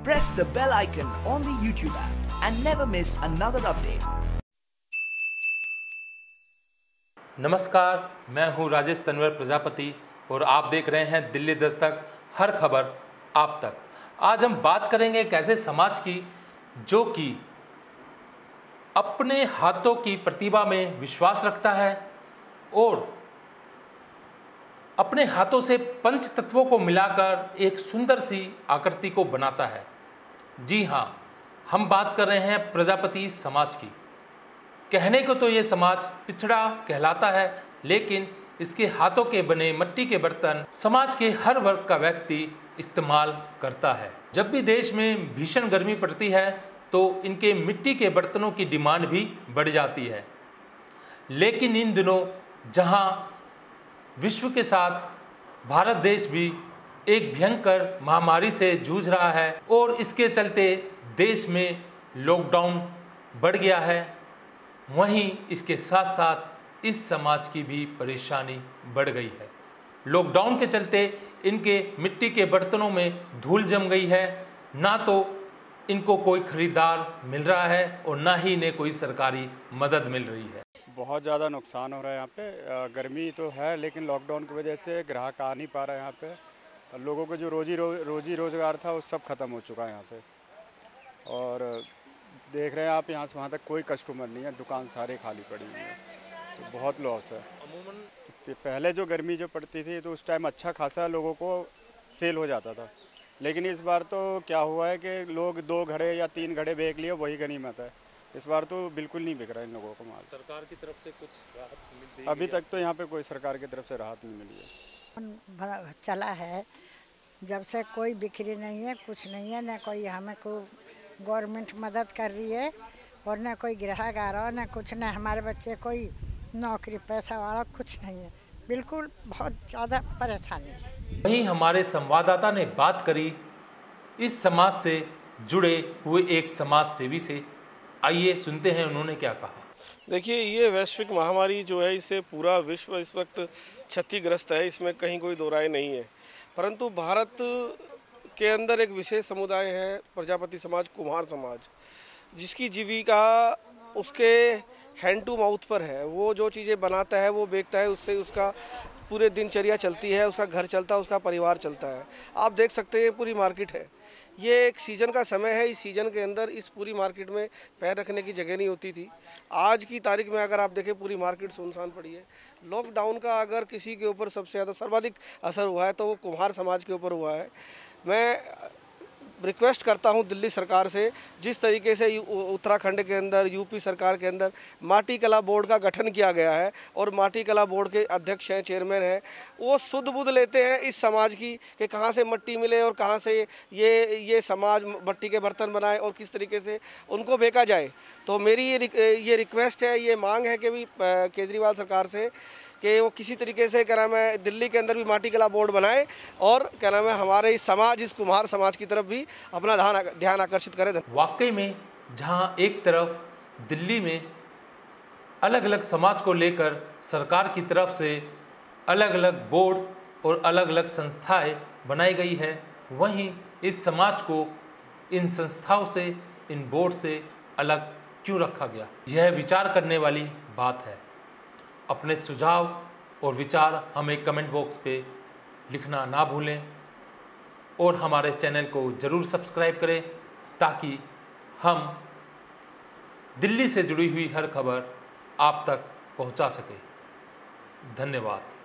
press the bell icon on the YouTube app and never miss another update. नमस्कार, मैं हूं राजेश तनवर प्रजापति और आप देख रहे हैं दिल्ली दस्तक, हर खबर आप तक। आज हम बात करेंगे एक ऐसे समाज की जो कि अपने हाथों की प्रतिभा में विश्वास रखता है और अपने हाथों से पंच तत्वों को मिलाकर एक सुंदर सी आकृति को बनाता है। जी हाँ, हम बात कर रहे हैं प्रजापति समाज की। कहने को तो ये समाज पिछड़ा कहलाता है, लेकिन इसके हाथों के बने मिट्टी के बर्तन समाज के हर वर्ग का व्यक्ति इस्तेमाल करता है। जब भी देश में भीषण गर्मी पड़ती है तो इनके मिट्टी के बर्तनों की डिमांड भी बढ़ जाती है। लेकिन इन दिनों जहां विश्व के साथ भारत देश भी एक भयंकर महामारी से जूझ रहा है और इसके चलते देश में लॉकडाउन बढ़ गया है, वहीं इसके साथ साथ इस समाज की भी परेशानी बढ़ गई है। लॉकडाउन के चलते इनके मिट्टी के बर्तनों में धूल जम गई है, ना तो इनको कोई खरीदार मिल रहा है और ना ही इन्हें कोई सरकारी मदद मिल रही है। बहुत ज़्यादा नुकसान हो रहा है यहाँ पे। गर्मी तो है, लेकिन लॉकडाउन की वजह से ग्राहक आ नहीं पा रहा है यहाँ पे। लोगों को जो रोजी रोज़गार था वो सब ख़त्म हो चुका है यहाँ से। और देख रहे हैं आप, यहाँ से वहाँ तक कोई कस्टमर नहीं है, दुकान सारे खाली पड़ी हुई है, तो बहुत लॉस है। अमूमन पहले जो गर्मी जो पड़ती थी तो उस टाइम अच्छा खासा लोगों को सेल हो जाता था, लेकिन इस बार तो क्या हुआ है कि लोग 2 घड़े या 3 घड़े बेच लिए, वही गनीमत है। इस बार तो बिल्कुल नहीं बिक रहा है इन लोगों को माल। सरकार की तरफ से कुछ राहत मिलती है? अभी तक तो यहाँ पे कोई सरकार की तरफ से राहत नहीं मिली है। चला है जब से कोई बिक्री नहीं है, कुछ नहीं है, ना कोई हमें को गवर्नमेंट मदद कर रही है और ना कोई ग्राहक आ रहा है, ना कुछ, ना हमारे बच्चे कोई नौकरी पैसा वाला कुछ नहीं है। बिल्कुल बहुत ज़्यादा परेशानी है। वहीं हमारे संवाददाता ने बात करी इस समाज से जुड़े हुए एक समाज सेवी से। आइए सुनते हैं उन्होंने क्या कहा। देखिए, ये वैश्विक महामारी जो है, इससे पूरा विश्व इस वक्त क्षतिग्रस्त है, इसमें कहीं कोई दो राय नहीं है। परंतु भारत के अंदर एक विशेष समुदाय है, प्रजापति समाज, कुम्हार समाज, जिसकी जीविका उसके हैंड टू माउथ पर है। वो जो चीज़ें बनाता है वो बेचता है, उससे उसका पूरे दिनचर्या चलती है, उसका घर चलता है, उसका परिवार चलता है। आप देख सकते हैं पूरी मार्केट है। ये एक सीज़न का समय है, इस सीज़न के अंदर इस पूरी मार्केट में पैर रखने की जगह नहीं होती थी। आज की तारीख में अगर आप देखें, पूरी मार्केट सुनसान पड़ी है। लॉकडाउन का अगर किसी के ऊपर सबसे ज़्यादा सर्वाधिक असर हुआ है तो वो कुम्हार समाज के ऊपर हुआ है। मैं रिक्वेस्ट करता हूं दिल्ली सरकार से, जिस तरीके से उत्तराखंड के अंदर, यूपी सरकार के अंदर माटी कला बोर्ड का गठन किया गया है और माटी कला बोर्ड के अध्यक्ष हैं, चेयरमैन हैं, वो सुध बुध लेते हैं इस समाज की कि कहाँ से मिट्टी मिले और कहाँ से ये समाज मिट्टी के बर्तन बनाए और किस तरीके से उनको बेचा जाए। तो मेरी ये रिक्वेस्ट है, ये मांग है कि भी केजरीवाल सरकार से कि वो किसी तरीके से, क्या नाम है, दिल्ली के अंदर भी माटी कला बोर्ड बनाए और क्या नाम है, हमारे इस समाज, इस कुम्हार समाज की तरफ भी अपना ध्यान आकर्षित करें। वाकई में जहां एक तरफ दिल्ली में अलग अलग समाज को लेकर सरकार की तरफ से अलग अलग बोर्ड और अलग अलग संस्थाएं बनाई गई है, वहीं इस समाज को इन संस्थाओं से, इन बोर्ड से अलग क्यों रखा गया? यह विचार करने वाली बात है। अपने सुझाव और विचार हमें कमेंट बॉक्स पे लिखना ना भूलें और हमारे चैनल को ज़रूर सब्सक्राइब करें ताकि हम दिल्ली से जुड़ी हुई हर खबर आप तक पहुंचा सकें। धन्यवाद।